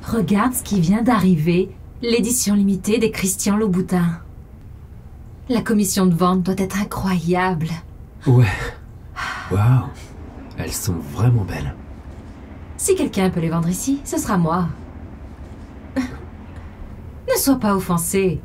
Regarde ce qui vient d'arriver, l'édition limitée des Christian Louboutin. La commission de vente doit être incroyable. Ouais. Waouh. Elles sont vraiment belles. Si quelqu'un peut les vendre ici, ce sera moi. Ne sois pas offensé.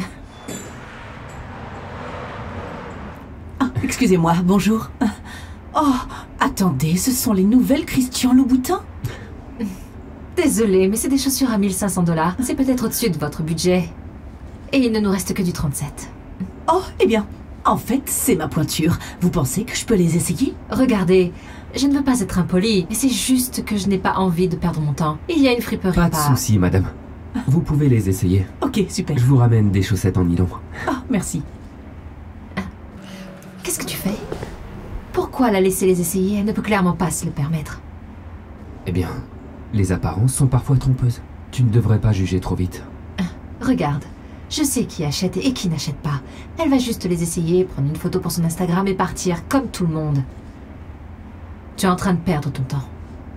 Ah, excusez-moi, bonjour. Oh, attendez, ce sont les nouvelles Christian Louboutin? Désolée, mais c'est des chaussures à 1500 $. C'est peut-être au-dessus de votre budget. Et il ne nous reste que du 37. Oh, eh bien, en fait, c'est ma pointure. Vous pensez que je peux les essayer? Regardez, je ne veux pas être impolie, mais c'est juste que je n'ai pas envie de perdre mon temps. Il y a une friperie Pas de souci, madame. Vous pouvez les essayer. Ok, super. Je vous ramène des chaussettes en nylon. Ah, merci. Qu'est-ce que tu fais? Pourquoi la laisser les essayer? Elle ne peut clairement pas se le permettre. Eh bien, les apparences sont parfois trompeuses. Tu ne devrais pas juger trop vite. Regarde, je sais qui achète et qui n'achète pas. Elle va juste les essayer, prendre une photo pour son Instagram et partir comme tout le monde. Tu es en train de perdre ton temps.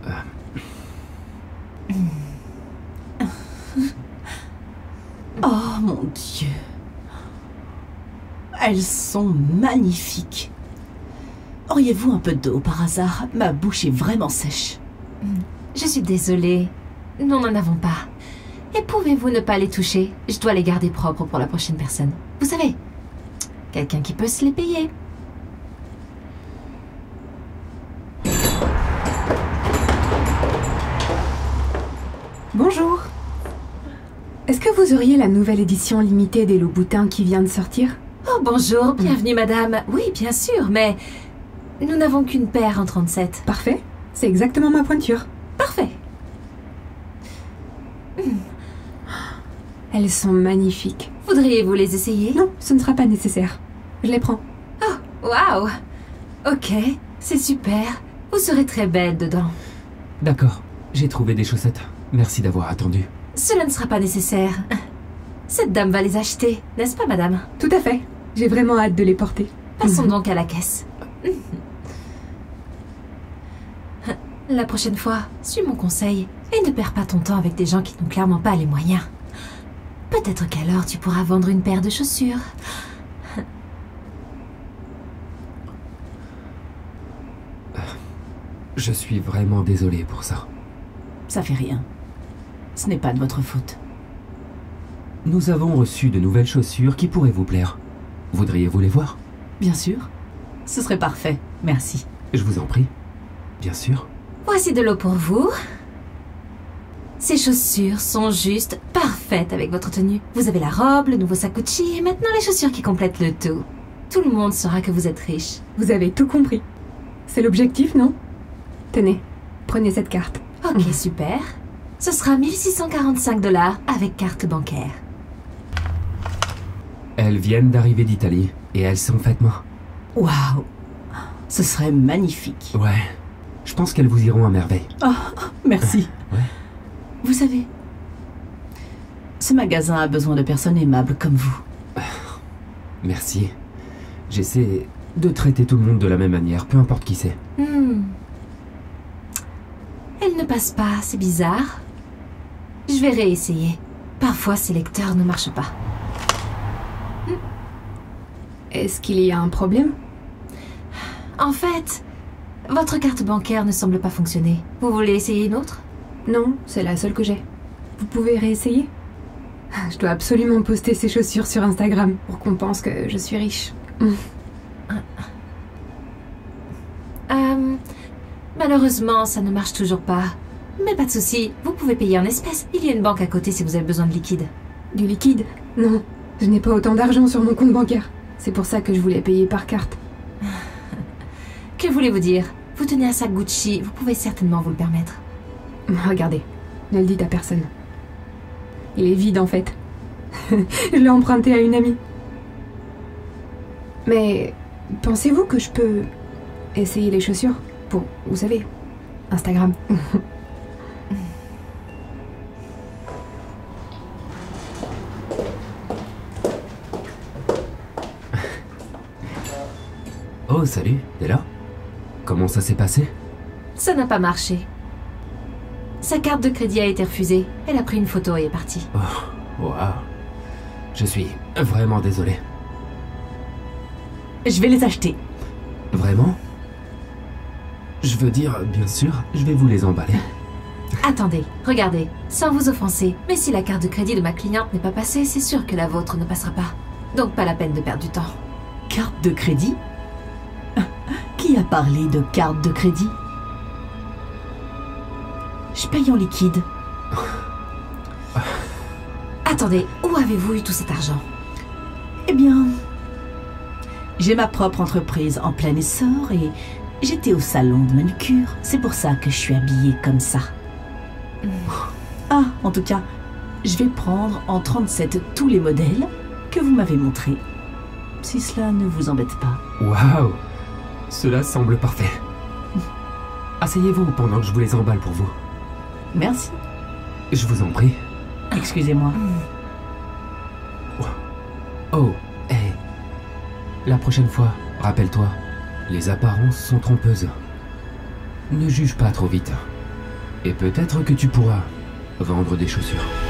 Oh mon Dieu. Elles sont magnifiques. Auriez-vous un peu d'eau par hasard? Ma bouche est vraiment sèche. Je suis désolée. Nous n'en avons pas. Et pouvez-vous ne pas les toucher? Je dois les garder propres pour la prochaine personne. Vous savez, quelqu'un qui peut se les payer. Bonjour. Est-ce que vous auriez la nouvelle édition limitée des Louboutins qui vient de sortir? Oh, bonjour, bienvenue madame. Oui, bien sûr, mais nous n'avons qu'une paire en 37. Parfait, c'est exactement ma pointure. Parfait. Elles sont magnifiques. Voudriez-vous les essayer? Non, ce ne sera pas nécessaire. Je les prends. Oh, waouh. Ok, c'est super. Vous serez très belle dedans. D'accord, j'ai trouvé des chaussettes. Merci d'avoir attendu. Cela ne sera pas nécessaire. Cette dame va les acheter, n'est-ce pas madame? Tout à fait. J'ai vraiment hâte de les porter. Passons donc à la caisse. La prochaine fois, suis mon conseil et ne perds pas ton temps avec des gens qui n'ont clairement pas les moyens. Peut-être qu'alors tu pourras vendre une paire de chaussures. Je suis vraiment désolé pour ça. Ça fait rien. Ce n'est pas de votre faute. Nous avons reçu de nouvelles chaussures qui pourraient vous plaire. Voudriez-vous les voir? Bien sûr. Ce serait parfait. Merci. Je vous en prie. Bien sûr. Voici de l'eau pour vous. Ces chaussures sont juste parfaites avec votre tenue. Vous avez la robe, le nouveau sac Gucci et maintenant les chaussures qui complètent le tout. Tout le monde saura que vous êtes riche. Vous avez tout compris. C'est l'objectif, non? Tenez, prenez cette carte. Ok, super. Ce sera 1645 $ avec carte bancaire. Elles viennent d'arriver d'Italie et elles sont faites main. Waouh. Ce serait magnifique. Ouais. Je pense qu'elles vous iront à merveille. Oh, merci. Ouais. Vous savez, ce magasin a besoin de personnes aimables comme vous. Merci. J'essaie de traiter tout le monde de la même manière, peu importe qui c'est. Elle ne passe pas, c'est bizarre. Je vais réessayer. Parfois, ces lecteurs ne marchent pas. Est-ce qu'il y a un problème? En fait, votre carte bancaire ne semble pas fonctionner. Vous voulez essayer une autre? Non, c'est la seule que j'ai. Vous pouvez réessayer? Je dois absolument poster ces chaussures sur Instagram pour qu'on pense que je suis riche. Malheureusement, ça ne marche toujours pas. Mais pas de souci, vous pouvez payer en espèces. Il y a une banque à côté si vous avez besoin de liquide. Du liquide? Non, je n'ai pas autant d'argent sur mon compte bancaire. C'est pour ça que je voulais payer par carte. Que voulez-vous dire? Vous tenez un sac Gucci, vous pouvez certainement vous le permettre. Regardez, ne le dites à personne. Il est vide en fait. Je l'ai emprunté à une amie. Mais pensez-vous que je peux essayer les chaussures pour, vous savez, Instagram? Oh, salut, t'es là? Comment ça s'est passé? Ça n'a pas marché. Sa carte de crédit a été refusée. Elle a pris une photo et est partie. Oh, waouh. Je suis vraiment désolé. Je vais les acheter. Vraiment? Je veux dire, bien sûr, je vais vous les emballer. Attendez, regardez, sans vous offenser, mais si la carte de crédit de ma cliente n'est pas passée, c'est sûr que la vôtre ne passera pas. Donc pas la peine de perdre du temps. Carte de crédit? Qui a parlé de carte de crédit? Je paye en liquide. Attendez, où avez-vous eu tout cet argent? Eh bien, j'ai ma propre entreprise en plein essor et j'étais au salon de manucure. C'est pour ça que je suis habillée comme ça. Ah, en tout cas, je vais prendre en 37 tous les modèles que vous m'avez montrés. Si cela ne vous embête pas. Waouh! Cela semble parfait. Asseyez-vous pendant que je vous les emballe pour vous. Merci. Je vous en prie. Excusez-moi. Oh, hé. La prochaine fois, rappelle-toi, les apparences sont trompeuses. Ne juge pas trop vite. Et peut-être que tu pourras vendre des chaussures.